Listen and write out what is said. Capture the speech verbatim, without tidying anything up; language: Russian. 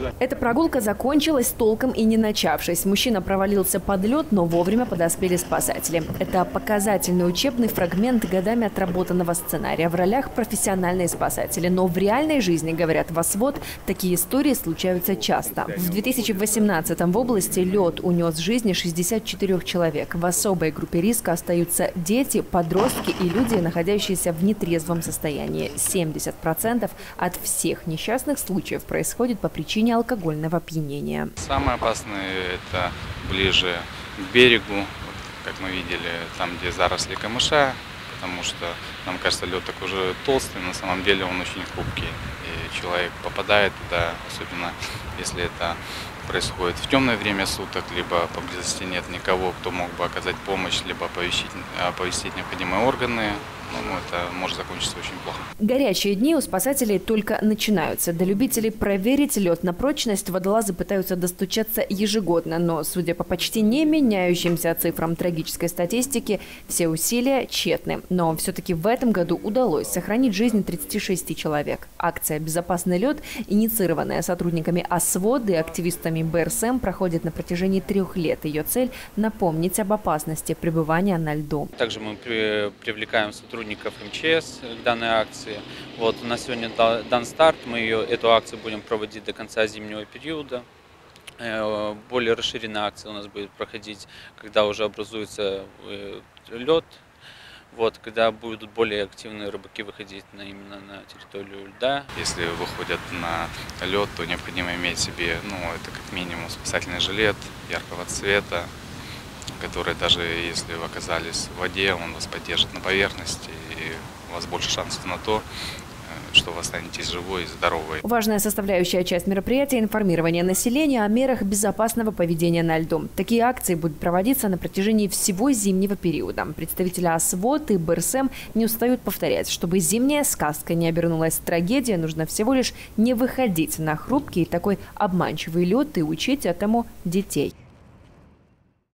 Эта прогулка закончилась толком и не начавшись. Мужчина провалился под лед, но вовремя подоспели спасатели. Это показательный учебный фрагмент годами отработанного сценария в ролях профессиональные спасатели. Но в реальной жизни, говорят в ОСВОД, такие истории случаются часто. В две тысячи восемнадцатом в области лед унес жизни шестьдесят четыре человек. В особой группе риска остаются дети, подростки и люди, находящиеся в нетрезвом состоянии. семьдесят процентов от всех несчастных случаев происходит по причине алкогольного опьянения. Самое опасное – это ближе к берегу, как мы видели, там, где заросли камыша, потому что нам кажется, лед такой же толстый, на самом деле он очень хрупкий. И человек попадает туда, особенно если это происходит в темное время суток, либо поблизости нет никого, кто мог бы оказать помощь, либо оповестить, оповестить необходимые органы. Ну, это может закончиться очень плохо. Горячие дни у спасателей только начинаются. До любителей проверить лед на прочность водолазы пытаются достучаться ежегодно. Но, судя по почти не меняющимся цифрам трагической статистики, все усилия тщетны. Но все-таки в этом году удалось сохранить жизнь тридцати шести человек. Акция «Безопасный лед», инициированная сотрудниками ОСВОД и активистами Бэ Эр Эс Эм, проходит на протяжении трех лет. Ее цель – напомнить об опасности пребывания на льду. Также мы привлекаем сотрудников сотрудников эм че эс к данной акции. Вот у нас сегодня дан старт, мы ее, эту акцию будем проводить до конца зимнего периода. Более расширенная акция у нас будет проходить, когда уже образуется лед, вот, когда будут более активные рыбаки выходить на, именно на территорию льда. Если выходят на лед, то необходимо иметь себе, ну, это как минимум спасательный жилет яркого цвета, которые даже если вы оказались в воде, он вас поддержит на поверхности, и у вас больше шансов на то, что вы останетесь живой и здоровой. Важная составляющая часть мероприятия – информирование населения о мерах безопасного поведения на льду. Такие акции будут проводиться на протяжении всего зимнего периода. Представители ОСВОД и Бэ Эр Эс Эм не устают повторять, чтобы зимняя сказка не обернулась трагедией, нужно всего лишь не выходить на хрупкий такой обманчивый лед и учить этому детей.